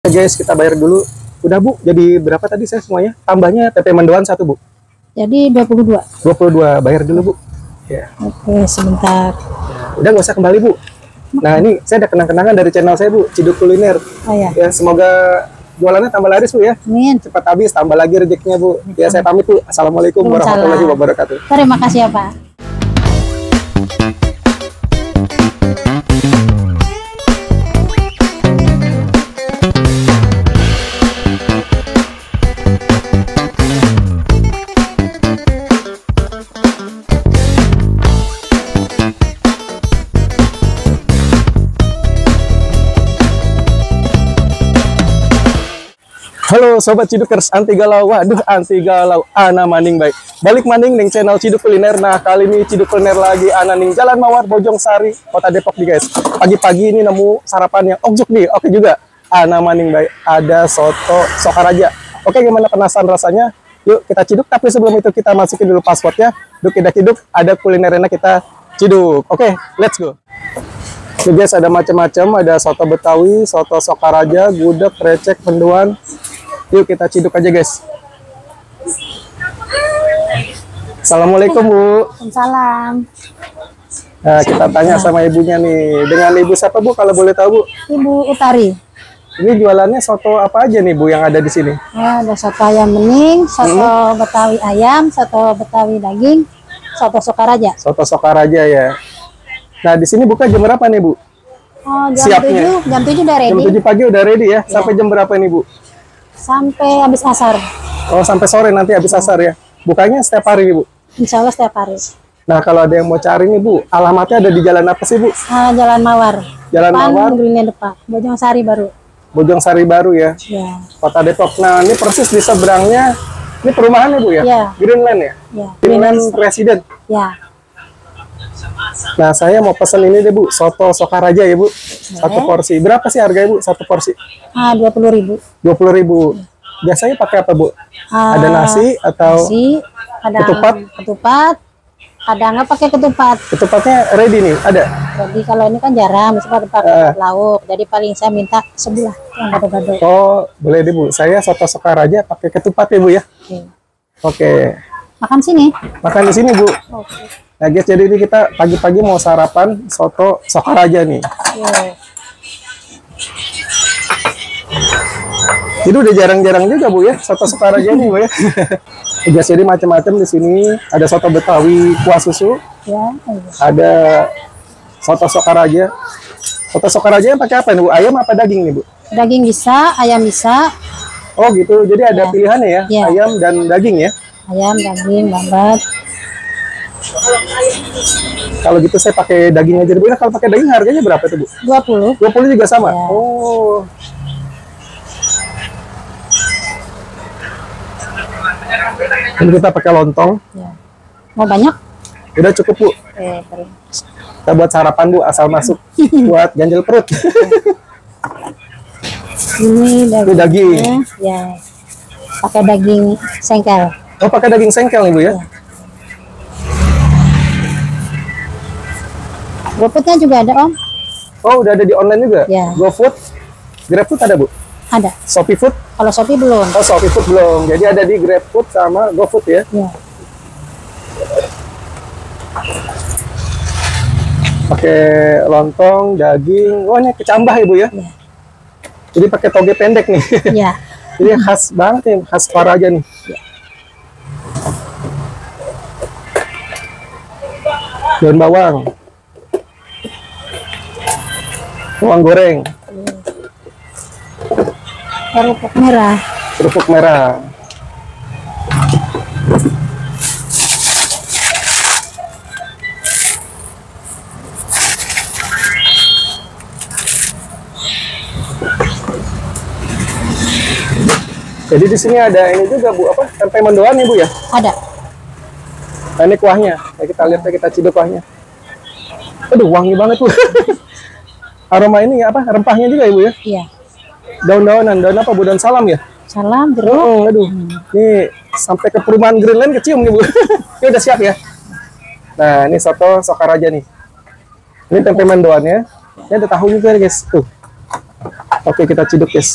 Guys, kita bayar dulu. Udah Bu, jadi berapa tadi saya semuanya? Tambahnya tempe mendoan satu Bu. Jadi 22. 22, bayar dulu Bu. Ya. Oke, sebentar. Udah nggak usah kembali Bu. Nah ini saya ada kenang-kenangan dari channel saya Bu, Ciduk Kuliner. Oh ya. Ya semoga jualannya tambah laris Bu ya. Amin. Cepat habis, tambah lagi rezekinya Bu. Ya saya pamit Bu. Assalamualaikum warahmatullahi wabarakatuh. Terima kasih ya Pak. Halo Sobat Cidukers, anti galau, waduh anti galau, ana maning baik. Balik maning ning channel Ciduk Kuliner. Nah kali ini Ciduk Kuliner lagi, ana ning Jalan Mawar, Bojong Sari, Kota Depok nih guys. Pagi-pagi ini nemu sarapan yang okjuk nih, oke juga. Ana maning baik, ada soto Sokaraja. Oke, gimana penasaran rasanya? Yuk kita ciduk, tapi sebelum itu kita masukin dulu passwordnya. Yuk kita ciduk, ada kuliner enak kita ciduk. Oke, let's go. Nih guys, ada macam-macam, ada soto Betawi, soto Sokaraja, gudeg, recek, mendoan. Yuk kita ciduk aja guys. Assalamualaikum Bu. Waalaikumsalam. Nah, kita tanya sama ibunya nih. Dengan ibu siapa Bu kalau boleh tahu Bu? Ibu Utari. Ini jualannya soto apa aja nih Bu yang ada di sini? Ya, ada soto ayam bening, soto Betawi ayam, soto Betawi daging, soto Sokaraja. Soto Sokaraja ya. Nah di sini buka jam berapa nih Bu? Oh, jam Siapnya? 7, jam 7 udah Jam ready. 7 pagi udah ready ya? Sampai jam berapa nih Bu? Sampai habis asar. Oh sampai sore nanti habis asar ya? Bukanya setiap hari nih Bu? Insya Allah setiap hari. Nah kalau ada yang mau cari nih Bu, alamatnya ada di jalan apa sih Bu? Jalan Mawar. Jalan Depan, Mawar, Greenland depan. Bojong Sari baru. Bojong Sari baru ya? Ya. Kota Depok. Nah ini persis di seberangnya, ini perumahan ya Bu ya? Ya. Greenland ya? Ya. Greenland Resident. Ya. Nah saya mau pesen ini deh Bu, soto Sokaraja ya Bu. Satu porsi. Berapa sih harganya Bu satu porsi? 20.000. 20.000. Biasanya pakai apa Bu? Ada nasi atau nasi, ada ketupat, ada nggak pakai ketupat. ketupatnya ready nih? Ada? Jadi kalau ini kan jarang, mesti pakai lauk. Jadi paling saya minta sebelah yang gado-gado. Oh boleh deh Bu. Saya soto Sokaraja pakai ketupat ya Bu ya. Oke. Makan sini. Makan di sini Bu. Oke. Nah guys, jadi ini kita pagi-pagi mau sarapan soto Sokaraja nih. Jadi udah jarang-jarang juga Bu ya soto Sokaraja nih Bu ya. Guys, jadi macam-macam di sini. Ada soto Betawi kuah susu. Ya. Ada soto Sokaraja. Soto Sokaraja pakai apa nih Bu? Ayam apa daging nih Bu? Daging bisa, ayam bisa. Oh gitu. Jadi ada pilihannya ya, Ya. ayam dan daging ya. Ayam, daging, lambat. Kalau gitu saya pakai daging aja Bu. Nah, kalau pakai daging harganya berapa tuh Bu? 20. 20 juga sama. Ya. Oh. Ini kita pakai lontong. Ya. Mau banyak? Udah cukup Bu. Oke, Kita buat sarapan Bu, asal masuk buat ganjel perut. Ini Itu daging. Ya. Pakai daging sengkel. Oh pakai daging sengkel nih Bu ya? GoFoodnya juga ada Om. Oh udah ada di online juga? Ya. GoFood, GrabFood ada Bu? Ada. Shopee Food? Kalau Shopee belum. Oh Shopee Food belum. Jadi ada di GrabFood sama GoFood ya? Ya. Pakai lontong, daging. Oh ini kecambah ya Bu ya? Ya. Jadi pakai toge pendek nih. Ya. Jadi khas banget nih, khas Sokaraja nih. Daun bawang. Bawang goreng. Kerupuk merah. Kerupuk merah. Jadi di sini ada ini juga Bu, apa? Tempe mendoan nih Bu ya? Ada. Nah, ini kuahnya. Nah, kita lihat ya, kita ciduk kuahnya. Aduh, wangi banget Bu. Aroma ini apa? Rempahnya juga Ibu ya? Iya. Daun-daunan, daun apa Bu? Daun salam ya? Salam, jeruk. Oh, aduh. Nih sampai ke perumahan Greenland kecium nih Bu. Ini udah siap ya? Nah, ini soto Sokaraja nih. Ini tempe mendoannya. Ini ada tahu juga guys. Tuh. Oke, kita ciduk guys.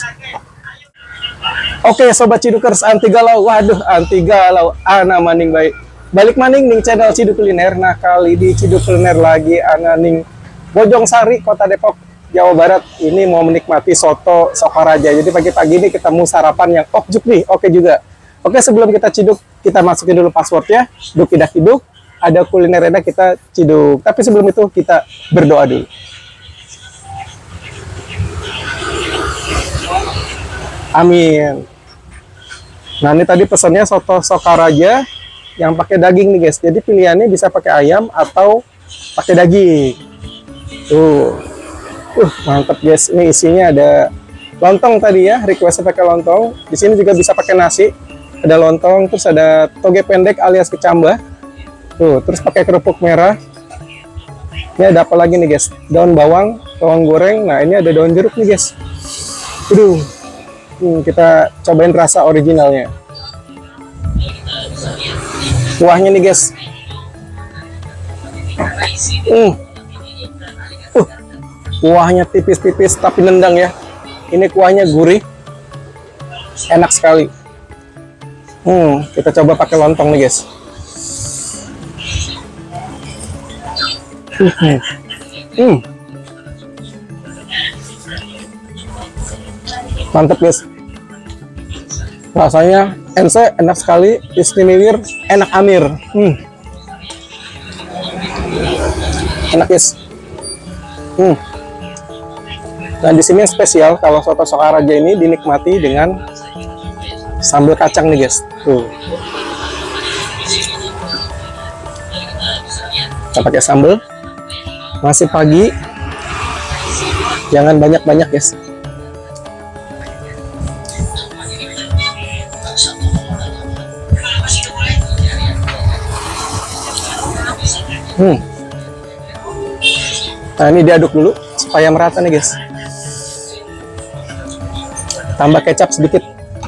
Oke, sobat cidukers anti galau. Waduh, anti galau. Ana maning baik. Balik maning ning channel Ciduk Kuliner. Nah, kali di Ciduk Kuliner lagi ana ning Bojong Sari, Kota Depok, Jawa Barat. Ini mau menikmati soto Sokaraja. Jadi pagi-pagi ini kita mau sarapan yang okjuk nih. Oke juga. Oke, sebelum kita ciduk, kita masukin dulu passwordnya. Duk tidak ciduk. Ada kuliner enak, kita ciduk. Tapi sebelum itu kita berdoa dulu. Amin. Nah, ini tadi pesannya soto Sokaraja yang pakai daging nih guys. Jadi pilihannya bisa pakai ayam atau pakai daging. Tuh. Mantap guys. Ini isinya ada lontong tadi ya, request pakai lontong. Di sini juga bisa pakai nasi. Ada lontong, terus ada toge pendek alias kecambah. Tuh, terus pakai kerupuk merah. Ini ada apa lagi nih guys? Daun bawang goreng. Nah, ini ada daun jeruk nih guys. Kita cobain rasa originalnya. Kuahnya nih guys. Kuahnya tipis-tipis tapi nendang ya. Ini kuahnya gurih. Enak sekali. Kita coba pakai lontong nih guys. Mantap guys, rasanya enak sekali, istimewa, enak amir. Enak guys. Nah, di sini yang spesial kalau soto Sokaraja ini dinikmati dengan sambal kacang nih guys. Tuh, kita pakai sambal. Masih pagi, jangan banyak-banyak guys. Nah, ini diaduk dulu supaya merata nih guys. Tambah kecap sedikit.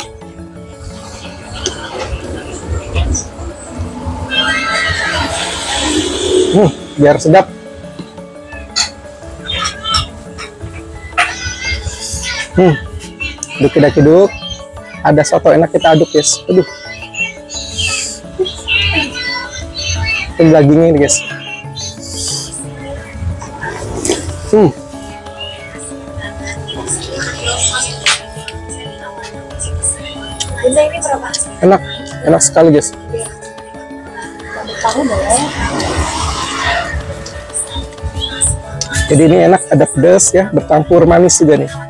Biar sedap. Duk. Ada soto enak, kita aduk guys. Aduh. Ini dagingnya nih guys. Enak sekali guys. Jadi ini enak, ada pedas ya, bercampur manis juga nih.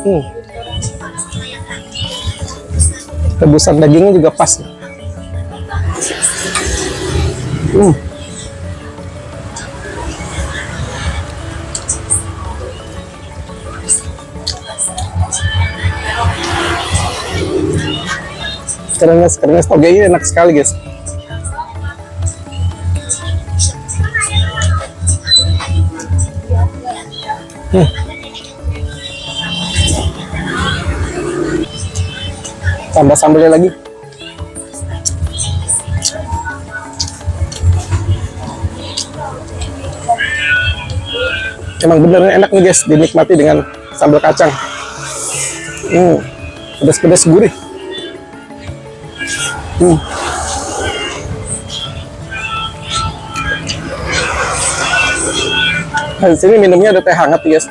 Rebusan dagingnya juga pas nih. Kerennya toge ini enak sekali guys. Tambah sambalnya lagi. Emang bener enak nih guys, dinikmati dengan sambal kacang. Pedas-pedas gurih. Nah, di sini minumnya ada teh hangat guys.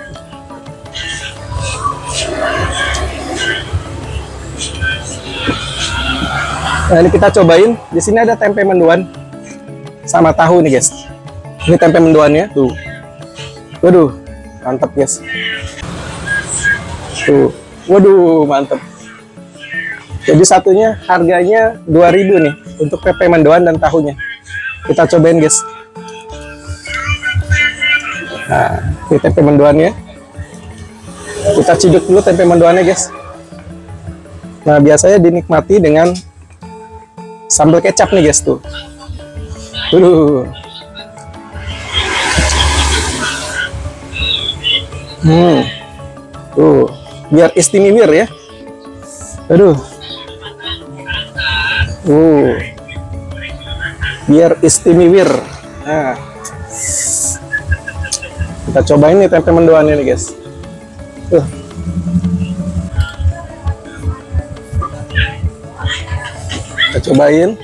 Nah, ini kita cobain. Di sini ada tempe mendoan sama tahu nih guys. Ini tempe mendoannya tuh. Waduh, mantap guys. Tuh, waduh, mantap. Jadi satunya harganya 2.000 nih untuk tempe mendoan dan tahunya. Kita cobain guys. Nah, ini tempe mendoannya. Kita ciduk dulu tempe mendoannya guys. Nah, biasanya dinikmati dengan sambal kecap nih guys tuh. Tuh, biar istimewa ya. Biar istimewa. Nah, kita cobain nih tempe mendoannya nih guys. cobain.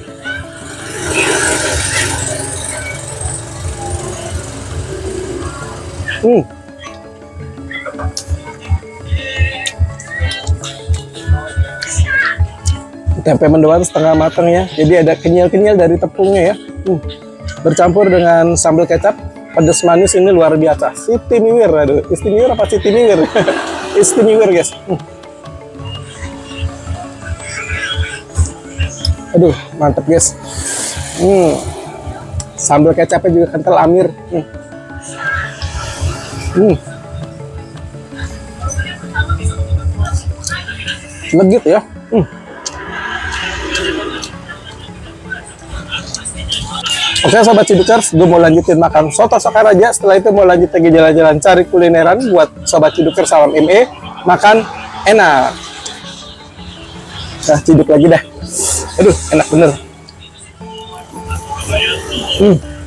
Tempe mendoan setengah matang ya, jadi ada kenyal-kenyal dari tepungnya ya. Bercampur dengan sambal kecap, pedas manis ini luar biasa. Istimiwir, aduh, istimiwir apa istimiwir? Istimiwir guys. Aduh, mantep guys. Sambal kecapnya juga kental amir. Legit ya. Oke sobat Cidukers, gue mau lanjutin makan soto Sokaraja. Setelah itu mau lanjut lagi jalan-jalan cari kulineran buat sobat Cidukers salam ME, makan enak. Nah, ciduk lagi dah. Aduh, enak bener.